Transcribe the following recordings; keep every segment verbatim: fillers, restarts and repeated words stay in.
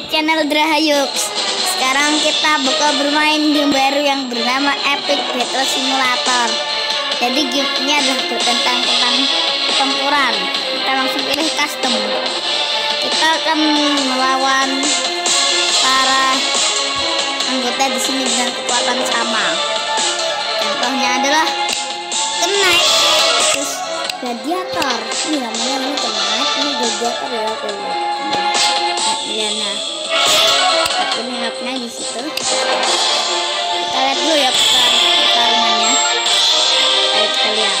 channel Drahayux. Sekarang kita bakal bermain game baru yang bernama Epic Battle Simulator. Jadi gamenya adalah tentang tentang pertempuran. Kita langsung pilih custom. Kita akan melawan para anggota di sini dengan kekuatan sama. Contohnya adalah Knight, terus Gladiator. Ini namanya ini Knight, ini Gladiator ya aku. Nah, aku ini mapnya di situ. Kita lihat dulu ya pertarungannya. Ayo kita lihat.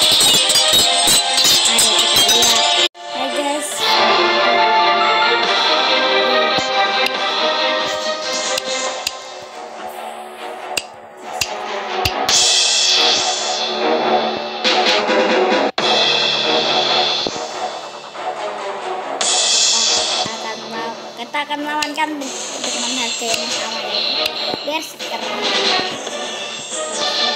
Ayo kita lihat. Hai guys. Kita akan melawan kambing dengan harga yang sama ya. Biar sekarang